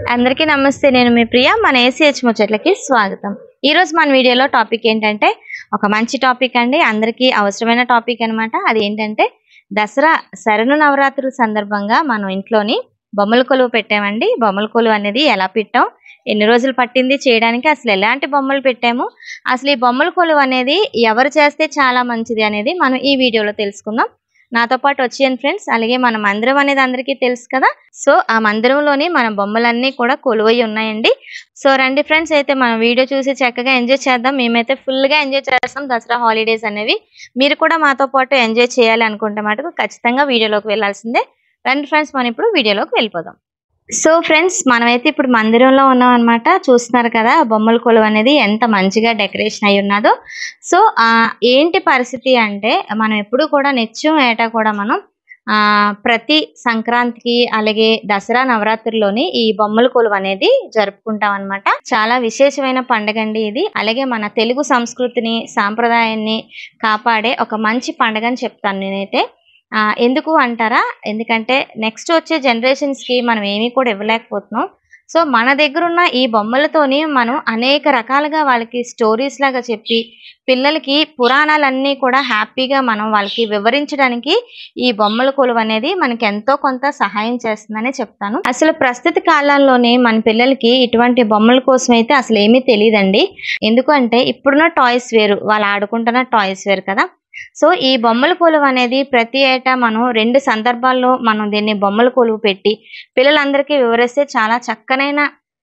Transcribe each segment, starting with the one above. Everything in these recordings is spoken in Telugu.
అందరికీ నమస్తే నేను మీ ప్రియ మన ACH ముచ్చట్లకి స్వాగతం। ఈ రోజు మన వీడియోలో టాపిక్ ఏంటంటే ఒక మంచి టాపిక్ అండి, అందరికీ అవసరమైన టాపిక్ అన్నమాట। అది ఏంటంటే దసరా శరణు నవరాత్రుల సందర్భంగా మనం ఇంట్లోని బొమ్మల కొలువు పెట్టామండి। బొమ్మల కొలువు అనేది ఎలా పెట్టాం, ఎన్ని రోజులు పట్టింది చేయడానికి, అసలు ఎలాంటి బొమ్మలు పెట్టాము, అసలు ఈ బొమ్మల కొలువు అనేది ఎవరు చేస్తే చాలా మంచిది అనేది మనం ఈ వీడియోలో తెలుసుకుందాం। నాతో పాటు వచ్చేయండి ఫ్రెండ్స్। అలాగే మన మందిరం అనేది అందరికీ తెలుసు కదా, సో ఆ మందిరంలోని మన బొమ్మలన్నీ కూడా కొలువై ఉన్నాయండి। సో రండి ఫ్రెండ్స్, అయితే మనం వీడియో చూసి చక్కగా ఎంజాయ్ చేద్దాం। మేమైతే ఫుల్ గా ఎంజాయ్ చేస్తాం దసరా హాలిడేస్ అనేవి। మీరు కూడా మాతో పాటు ఎంజాయ్ చేయాలి అనుకుంటే మటుకు ఖచ్చితంగా వీడియోలోకి వెళ్ళాల్సిందే। రండి ఫ్రెండ్స్, మనం ఇప్పుడు వీడియోలోకి వెళ్ళిపోదాం। సో ఫ్రెండ్స్, మనమైతే ఇప్పుడు మందిరంలో ఉన్నాం అన్నమాట। చూస్తున్నారు కదా బొమ్మల కొలువు అనేది ఎంత మంచిగా డెకరేషన్ అయి ఉన్నదో। సో ఏంటి పరిస్థితి అంటే మనం ఎప్పుడు కూడా నిత్యం ఏటా కూడా మనం ప్రతి సంక్రాంతికి అలాగే దసరా నవరాత్రుల్లోని ఈ బొమ్మల కొలువు అనేది జరుపుకుంటాం అన్నమాట। చాలా విశేషమైన పండుగ అండి ఇది। అలాగే మన తెలుగు సంస్కృతిని సాంప్రదాయాన్ని కాపాడే ఒక మంచి పండుగ అని చెప్తాను నేనైతే। ఎందుకు అంటారా, ఎందుకంటే నెక్స్ట్ వచ్చే జనరేషన్స్ కి మనం ఏమీ కూడా ఇవ్వలేకపోతున్నాం। సో మన దగ్గర ఉన్న ఈ బొమ్మలతోని మనం అనేక రకాలుగా వాళ్ళకి స్టోరీస్ లాగా చెప్పి పిల్లలకి పురాణాలన్నీ కూడా హ్యాపీగా మనం వాళ్ళకి వివరించడానికి ఈ బొమ్మల కొలువు అనేది మనకి ఎంతో కొంత సహాయం చేస్తుందని చెప్తాను। అసలు ప్రస్తుత కాలంలోనే మన పిల్లలకి ఇటువంటి బొమ్మల కోసం అయితే అసలు ఏమీ తెలియదండి। ఎందుకంటే ఇప్పుడున్న టాయ్స్ వేరు, వాళ్ళు ఆడుకుంటున్న టాయ్స్ వేరు కదా। సో ఈ బొమ్మల కొలువు అనేది ప్రతి ఏటా మనం 2 సందర్భాల్లో మనం దీన్ని బొమ్మల కొలువు పెట్టి పిల్లలందరికీ వివరిస్తే చాలా చక్కనైన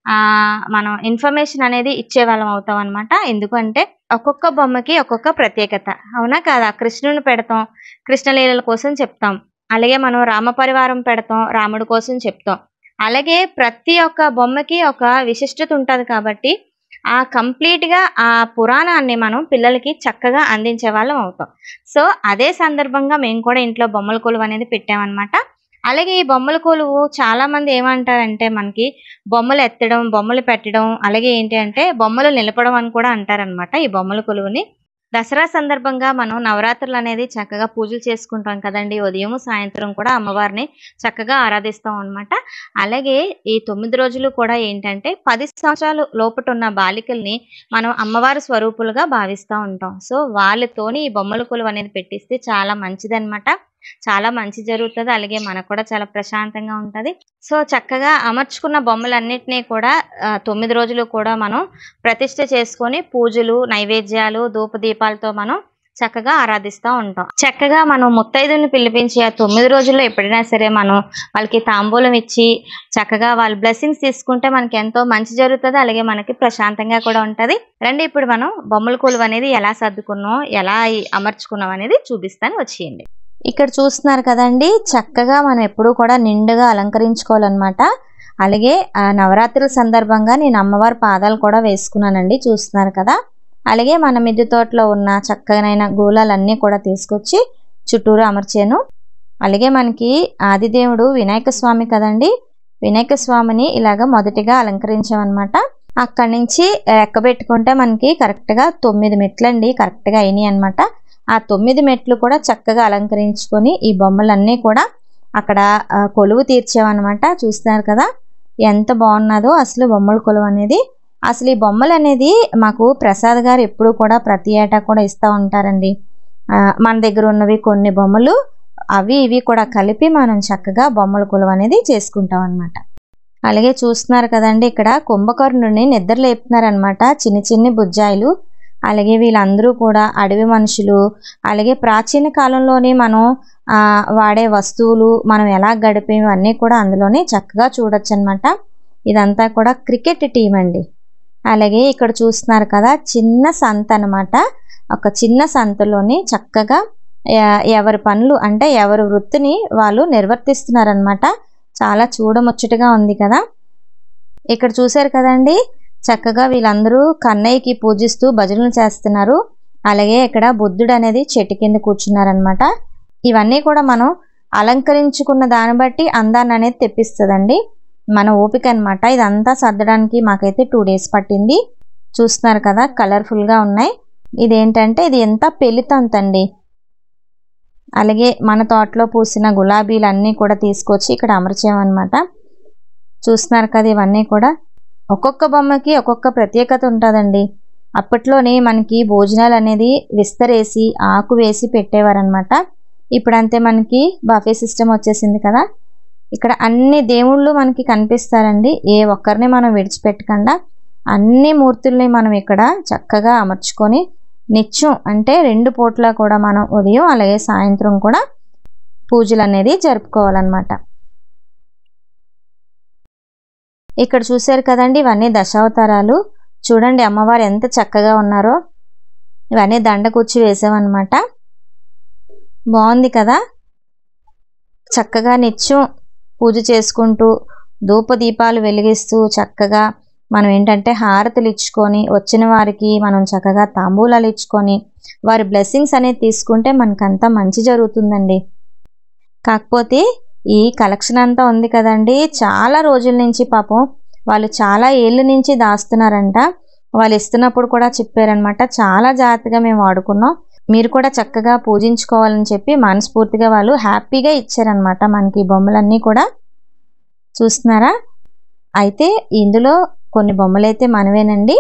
మనం ఇన్ఫర్మేషన్ అనేది ఇచ్చేవాళ్ళం అవుతాం అనమాట। ఎందుకంటే ఒక్కొక్క బొమ్మకి ఒక్కొక్క ప్రత్యేకత, అవునా కదా। కృష్ణుని పెడతాం, కృష్ణలీలల కోసం చెప్తాం। అలాగే మనం రామ పరివారం పెడతాం, రాముడి కోసం చెప్తాం। అలాగే ప్రతి ఒక్క బొమ్మకి ఒక విశిష్టత ఉంటుంది కాబట్టి కంప్లీట్ గా ఆ పురాణాన్ని మనం పిల్లలకి చక్కగా అందించే వాళ్ళం అవుతాం। సో అదే సందర్భంగా మేము కూడా ఇంట్లో బొమ్మల కొలువు అనేది పెట్టామన్నమాట। అలాగే ఈ బొమ్మల కొలువు చాలా మంది ఏమంటారంటే మనకి బొమ్మలు ఎత్తడం, బొమ్మలు పెట్టడం, అలాగే ఏంటి అంటే బొమ్మలు నిలపడం అని కూడా అంటారనమాట ఈ బొమ్మల కొలువుని। దసరా సందర్భంగా మనం నవరాత్రులు అనేది చక్కగా పూజలు చేసుకుంటాం కదండి, ఉదయం సాయంత్రం కూడా అమ్మవారిని చక్కగా ఆరాధిస్తాం అన్నమాట। అలాగే ఈ 9 రోజులు కూడా ఏంటంటే 10 సంవత్సరాలు లోపట ఉన్న బాలికల్ని మనం అమ్మవారి స్వరూపులుగా భావిస్తూ ఉంటాం। సో వాళ్ళతోని ఈ బొమ్మల కొలువు అనేది పెట్టిస్తే చాలా మంచిదన్నమాట, చాలా మంచి జరుగుతుంది। అలాగే మనకు కూడా చాలా ప్రశాంతంగా ఉంటది। సో చక్కగా అమర్చుకున్న బొమ్మలన్నిటినీ కూడా 9 రోజులు కూడా మనం ప్రతిష్ఠ చేసుకొని పూజలు, నైవేద్యాలు, ధూపదీపాలతో మనం చక్కగా ఆరాధిస్తూ ఉంటాం। చక్కగా మనం ముత్తైదుని పిలిపించి ఆ 9 రోజుల్లో ఎప్పుడైనా సరే మనం వాళ్ళకి తాంబూలం ఇచ్చి చక్కగా వాళ్ళ బ్లెస్సింగ్స్ తీసుకుంటే మనకి ఎంతో మంచి జరుగుతుంది, అలాగే మనకి ప్రశాంతంగా కూడా ఉంటది। రండి ఇప్పుడు మనం బొమ్మల కొలువు అనేది ఎలా సర్దుకున్నాం, ఎలా అమర్చుకున్నాం అనేది చూపిస్తాను, వచ్చేయండి। ఇక్కడ చూస్తున్నారు కదండి, చక్కగా మనం ఎప్పుడూ కూడా నిండుగా అలంకరించుకోవాలన్నమాట। అలాగే నవరాత్రుల సందర్భంగా నేను అమ్మవారి పాదాలు కూడా వేసుకున్నానండి, చూస్తున్నారు కదా। అలాగే మన మిద్దె తోటలో ఉన్న చక్కనైన గోళాలన్నీ కూడా తీసుకొచ్చి చుట్టూరు అమర్చాను। అలాగే మనకి ఆదిదేవుడు వినాయక స్వామి కదండి, వినాయక స్వామిని ఇలాగ మొదటిగా అలంకరించామన్నమాట। అక్కడి నుంచి ఎక్కబెట్టుకుంటే మనకి కరెక్ట్గా 9 మెట్లండి కరెక్ట్గా అయినాయి అనమాట। ఆ 9 మెట్లు కూడా చక్కగా అలంకరించుకొని ఈ బొమ్మలన్నీ కూడా అక్కడ కొలువు తీర్చామన్నమాట। చూస్తున్నారు కదా ఎంత బాగున్నదో అసలు బొమ్మల కొలువు అనేది। అసలు ఈ బొమ్మలు అనేది మాకు ప్రసాద్ గారు ఎప్పుడు కూడా ప్రతి ఏటా కూడా ఇస్తూ ఉంటారండి। మన దగ్గర ఉన్నవి కొన్ని బొమ్మలు అవి ఇవి కూడా కలిపి మనం చక్కగా బొమ్మల కొలువు అనేది చేసుకుంటాం అన్నమాట। అలాగే చూస్తున్నారు కదండి, ఇక్కడ కుంభకర్ణుని నిద్ర లేపుతున్నారనమాట చిన్ని చిన్ని బుజ్జాయిలు। అలాగే వీళ్ళందరూ కూడా అడవి మనుషులు, అలాగే ప్రాచీన కాలంలోనే మనం వాడే వస్తువులు, మనం ఎలా గడిపేవి అన్నీ కూడా అందులోనే చక్కగా చూడొచ్చు అనమాట। ఇదంతా కూడా క్రికెట్ టీం అండి। అలాగే ఇక్కడ చూస్తున్నారు కదా చిన్న సంత అనమాట, ఒక చిన్న సంతలోని చక్కగా ఎవరి పనులు అంటే ఎవరి వృత్తిని వాళ్ళు నిర్వర్తిస్తున్నారనమాట। చాలా చూడముచ్చటగా ఉంది కదా। ఇక్కడ చూశారు కదండి, చక్కగా వీళ్ళందరూ కన్నయ్యకి పూజిస్తూ భజనలు చేస్తున్నారు। అలాగే ఇక్కడ బుద్ధుడు అనేది చెట్టు కింద కూర్చున్నారనమాట। ఇవన్నీ కూడా మనం అలంకరించుకున్న దాన్ని బట్టి అందాన్ని అనేది తెప్పిస్తుందండి మన ఓపిక అనమాట। ఇదంతా సర్దడానికి మాకైతే 2 డేస్ పట్టింది। చూస్తున్నారు కదా కలర్ఫుల్గా ఉన్నాయి। ఇదేంటంటే ఇది ఎంత పెళ్లితంతండి। అలాగే మన తోటలో పూసిన గులాబీలన్నీ కూడా తీసుకొచ్చి ఇక్కడ అమర్చామన్నమాట। చూస్తున్నారు కదా, ఇవన్నీ కూడా ఒక్కొక్క బొమ్మకి ఒక్కొక్క ప్రత్యేకత ఉంటుందండి. అప్పట్లోనే మనకి భోజనాలు అనేది విస్తరేసి ఆకు వేసి పెట్టేవారనమాట. ఇప్పుడంతే మనకి బఫే సిస్టమ్ వచ్చేసింది కదా. ఇక్కడ అన్ని దేవుళ్ళు మనకి కనిపిస్తారండి. ఏ ఒక్కరిని మనం విడిచిపెట్టకుండా అన్ని మూర్తుల్ని మనం ఇక్కడ చక్కగా అమర్చుకొని నిత్యం అంటే 2 పూట్ల కూడా మనం ఉదయం అలాగే సాయంత్రం కూడా పూజలు అనేది జరుపుకోవాలన్నమాట. ఇక్కడ చూశారు కదండి, ఇవన్నీ దశావతారాలు. చూడండి అమ్మవారు ఎంత చక్కగా ఉన్నారో. ఇవన్నీ దండ కూర్చి వేసామన్నమాట. బాగుంది కదా. చక్కగా నిత్యం పూజ చేసుకుంటూ ధూప దీపాలు వెలిగిస్తూ చక్కగా మనం ఏంటంటే హారతులు ఇచ్చుకొని వచ్చిన వారికి మనం చక్కగా తాంబూలాలు ఇచ్చుకొని వారి బ్లెస్సింగ్స్ అనేది తీసుకుంటే మనకంతా మంచి జరుగుతుందండి. కాకపోతే ఈ కలెక్షన్ అంతా ఉంది కదండి, చాలా రోజుల నుంచి పాపం వాళ్ళు చాలా ఏళ్ళ నుంచి దాస్తున్నారంట. వాళ్ళు ఇస్తున్నప్పుడు కూడా చెప్పారనమాట, చాలా జాగ్రత్తగా మేము వాడుకున్నాం, మీరు కూడా చక్కగా పూజించుకోవాలని చెప్పి మనస్ఫూర్తిగా వాళ్ళు హ్యాపీగా ఇచ్చారనమాట మనకి ఈ బొమ్మలన్నీ కూడా. చూస్తున్నారా. అయితే ఇందులో కొన్ని బొమ్మలు అయితే మనవేనండి.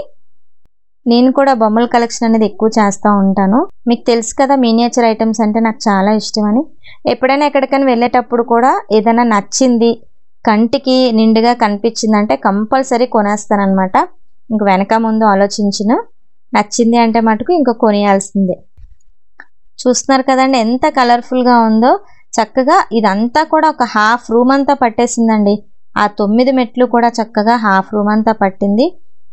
నేను కూడా బొమ్మల కలెక్షన్ అనేది ఎక్కువ చేస్తూ ఉంటాను. మీకు తెలుసు కదా, మినియేచర్ ఐటమ్స్ అంటే నాకు చాలా ఇష్టం అని. ఎప్పుడైనా ఎక్కడికైనా వెళ్ళేటప్పుడు కూడా ఏదైనా నచ్చింది కంటికి నిండుగా కనిపించిందంటే కంపల్సరీ కొనేస్తానమాట. ఇంక వెనక ముందు ఆలోచించిన నచ్చింది అంటే మటుకు ఇంకా కొనియాల్సిందే. చూస్తున్నారు కదండి ఎంత కలర్ఫుల్గా ఉందో. చక్కగా ఇదంతా కూడా ఒక హాఫ్ రూమ్ అంతా పట్టేసిందండి. ఆ 9 మెట్లు కూడా చక్కగా హాఫ్ రూమ్ అంతా పట్టింది.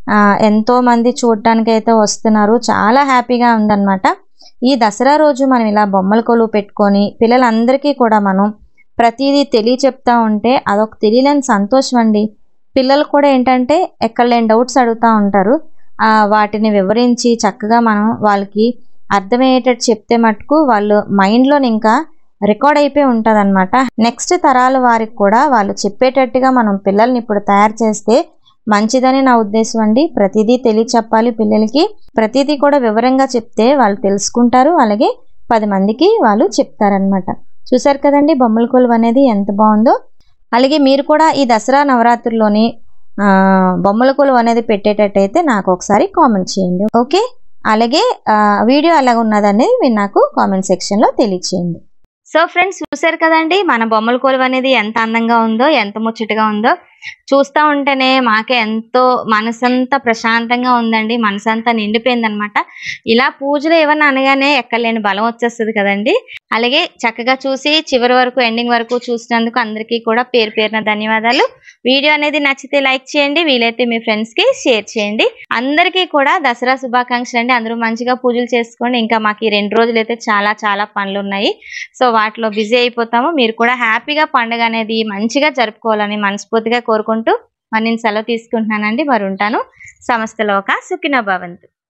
ఎంతో మంది చూడటానికి అయితే వస్తున్నారు. చాలా హ్యాపీగా ఉందన్నమాట. ఈ దసరా రోజు మనం ఇలా బొమ్మల కొలువు పెట్టుకొని పిల్లలందరికీ కూడా మనం ప్రతిదీ చెప్తా ఉంటే అదొక తెలియలేని సంతోషం అండి. పిల్లలు కూడా ఏంటంటే ఎక్కడలేని డౌట్స్ అడుగుతూ ఉంటారు. వాటిని వివరించి చక్కగా మనం వాళ్ళకి అర్థమయ్యేటట్టు చెప్తే మటుకు వాళ్ళు మైండ్లో ఇంకా రికార్డ్ అయిపోయి ఉంటుంది అనమాట. నెక్స్ట్ తరాల వారికి కూడా వాళ్ళు చెప్పేటట్టుగా మనం పిల్లల్ని ఇప్పుడు తయారు చేస్తే మంచిదని నా ఉద్దేశం అండి. ప్రతిదీ చెప్పాలి పిల్లలకి. ప్రతిదీ కూడా వివరంగా చెప్తే వాళ్ళు తెలుసుకుంటారు, అలాగే 10 మందికి వాళ్ళు చెప్తారనమాట. చూసారు కదండి బొమ్మల కొలువు అనేది ఎంత బాగుందో. అలాగే మీరు కూడా ఈ దసరా నవరాత్రుల్లోని బొమ్మల కొలువు అనేది పెట్టేటట్టయితే నాకు ఒకసారి కామెంట్ చేయండి. ఓకే. అలాగే వీడియో ఎలాగ ఉన్నదనేది మీరు నాకు కామెంట్ సెక్షన్లో తెలియచేయండి. సో ఫ్రెండ్స్, చూసారు కదండి మన బొమ్మల కొలువు అనేది ఎంత అందంగా ఉందో, ఎంత ముచ్చటగా ఉందో. చూస్తూ ఉంటేనే మాకే ఎంతో మనసంతా ప్రశాంతంగా ఉందండి. మనసంతా నిండిపోయింది అనమాట. ఇలా పూజలు ఏమన్నా అనగానే ఎక్కలేని బలం వచ్చేస్తుంది కదండి. అలాగే చక్కగా చూసి చివరి వరకు ఎండింగ్ వరకు చూసినందుకు అందరికీ కూడా పేరు పేరున ధన్యవాదాలు. వీడియో అనేది నచ్చితే లైక్ చేయండి, వీలైతే మీ ఫ్రెండ్స్కి షేర్ చేయండి. అందరికీ కూడా దసరా శుభాకాంక్షలు అండి. అందరూ మంచిగా పూజలు చేసుకోండి. ఇంకా మాకు ఈ 2 రోజులు అయితే చాలా పనులు ఉన్నాయి. సో వాటిలో బిజీ అయిపోతాము. మీరు కూడా హ్యాపీగా పండుగ అనేది మంచిగా జరుపుకోవాలని మనస్ఫూర్తిగా కోరుకుంటూ మరి నేను సెలవు తీసుకుంటున్నానండి. మరి ఉంటాను. సమస్తలోక సుఖినో భవంతు.